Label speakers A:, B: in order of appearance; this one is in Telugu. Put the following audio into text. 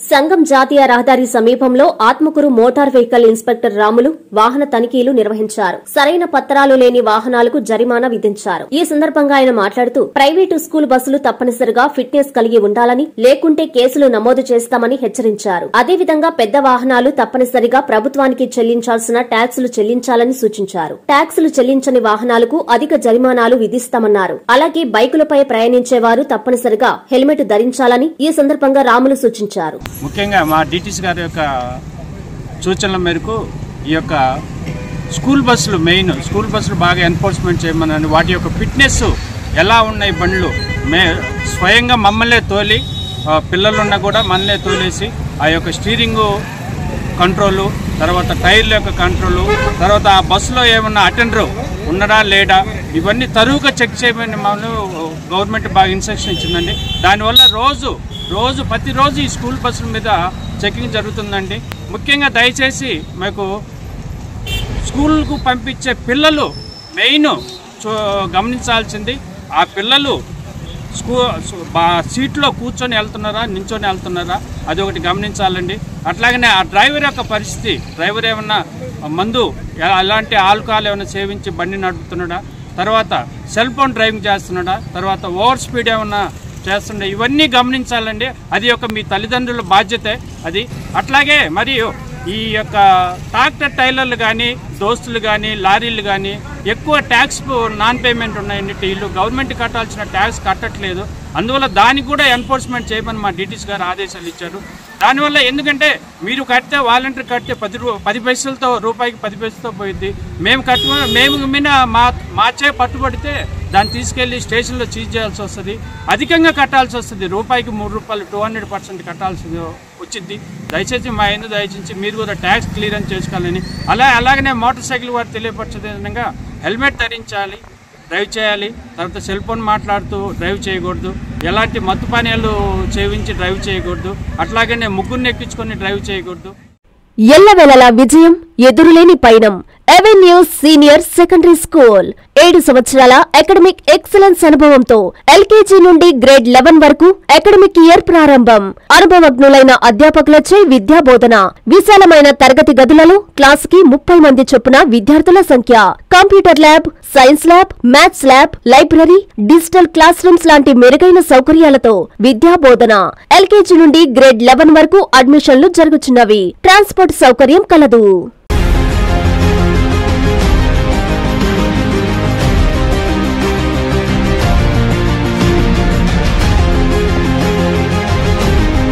A: సంగం జాతీయ రహదారి సమీపంలో Atmakur motor vehicle inspector Ramulu వాహన తనిఖీలు నిర్వహించారు. సరైన పత్రాలు లేని వాహనాలకు జరిమానా విధించారు. ఈ సందర్భంగా ఆయన మాట్లాడుతూ ప్రైవేటు స్కూల్ బస్సులు తప్పనిసరిగా ఫిట్నెస్ కలిగి ఉండాలని, లేకుంటే కేసులు నమోదు చేస్తామని హెచ్చరించారు. అదేవిధంగా పెద్ద వాహనాలు తప్పనిసరిగా ప్రభుత్వానికి చెల్లించాల్సిన ట్యాక్సులు చెల్లించాలని సూచించారు. ట్యాక్సులు చెల్లించని వాహనాలకు అధిక జరిమానాలు విధిస్తామన్నారు. అలాగే బైకులపై ప్రయాణించేవారు తప్పనిసరిగా హెల్మెట్ ధరించాలని ఈ సందర్భంగా రాములు సూచించారు.
B: ముఖ్యంగా మా డిటిసి గారి యొక్క సూచనల మేరకు ఈ యొక్క స్కూల్ బస్సులు బాగా ఎన్ఫోర్స్మెంట్ చేయమని, వాటి యొక్క ఫిట్నెస్ ఎలా ఉన్నాయి బండ్లు స్వయంగా మమ్మల్నే తోలి, పిల్లలున్నా కూడా మనల్నే తోలేసి ఆ యొక్క స్టీరింగ్ కంట్రోలు, తర్వాత టైర్ల యొక్క కంట్రోలు, తర్వాత ఆ బస్సులో ఏమన్నా అటెండర్ ఉన్నాడా లేడా ఇవన్నీ తరువుగా చెక్ చేయమని మనం గవర్నమెంట్ బాగా ఇన్స్ట్రక్షన్ ఇచ్చిందండి. దానివల్ల ప్రతిరోజు ఈ స్కూల్ బస్సుల మీద చెకింగ్ జరుగుతుందండి. ముఖ్యంగా దయచేసి మాకు స్కూల్కు పంపించే పిల్లలు మెయిన్ గమనించాల్సింది, ఆ పిల్లలు సీట్లో కూర్చొని వెళ్తున్నారా, నించొని వెళ్తున్నారా, అది ఒకటి గమనించాలండి. అట్లాగనే ఆ డ్రైవర్ యొక్క పరిస్థితి, డ్రైవర్ ఏమన్నా మందు అలాంటి ఆల్కహాల్ ఏమైనా సేవించి బండి నడుపుతున్నాడా, తర్వాత సెల్ ఫోన్ డ్రైవింగ్ చేస్తున్నాడా, తర్వాత ఓవర్ స్పీడ్ ఏమన్నా చేస్తుండే, ఇవన్నీ గమనించాలండి. అది ఒక మీ తల్లిదండ్రుల బాధ్యతే అది. అట్లాగే మరియు ఈ యొక్క ట్రాక్టర్ టైలర్లు కానీ, దోస్తులు కానీ, లారీలు కానీ ఎక్కువ ట్యాక్స్ నాన్ పేమెంట్ ఉన్నాయండి. వీళ్ళు గవర్నమెంట్ కట్టాల్సిన ట్యాక్స్ కట్టట్లేదు. అందువల్ల దానికి కూడా ఎన్ఫోర్స్మెంట్ చేయమని మా డిటిసి గారు ఆదేశాలు ఇచ్చారు. దానివల్ల ఎందుకంటే మీరు కడితే వాలంటీర్ కడితే 10 పైసలతో, రూపాయికి 10 పైసలతో పోయింది. మేము మీద మార్చే పట్టుబడితే దాన్ని తీసుకెళ్లి స్టేషన్లో సీజ్ చేయాల్సి వస్తుంది, అధికంగా కట్టాల్సి వస్తుంది. రూపాయికి 3 రూపాయలు 200% కట్టాల్సి వచ్చింది. దయచేసి మా ఎందుకు దయచేసి మీరు కూడా ట్యాక్స్ క్లియరెన్స్ చేసుకోవాలని, అలాగనే మోటార్ సైకిల్ వారు తెలియపరిచే విధంగా హెల్మెట్ ధరించాలి, డ్రైవ్ చేయాలి. తర్వాత సెల్ ఫోన్ మాట్లాడుతూ డ్రైవ్ చేయకూడదు, ఎలాంటి మత్తు పానీయాలు సేవించి డ్రైవ్ చేయకూడదు, అట్లాగనే ముగ్గురిని ఎక్కించుకొని డ్రైవ్ చేయకూడదు.
A: ఎల్లవేళలా విజయం, ఎదురులేని పయనం. అవెన్యూస్ సీనియర్ సెకండరీ స్కూల్ 7 సంవత్సరాల అకాడమిక్ ఎక్సలెన్స్ అనుభవంతో ఎల్కేజీ నుండి గ్రేడ్ 11 వరకు అకాడమిక్ ఇయర్ ప్రారంభం. అనుభవజ్ఞులైన అధ్యాపకులచే విద్యాబోధన. విశాలమైన తరగతి గదులలో క్లాసుకి 30 మంది చొప్పున విద్యార్థుల సంఖ్య. Computer lab, science lab, maths lab, library, digital class rooms లాంటి మెరుగైన సౌకర్యాలతో విద్యాబోధన. ఎల్కేజీ నుండి గ్రేడ్ 11 వరకు అడ్మిషన్లు జరుగుతున్నవి. ట్రాన్స్పోర్ట్ సౌకర్యం కలదు.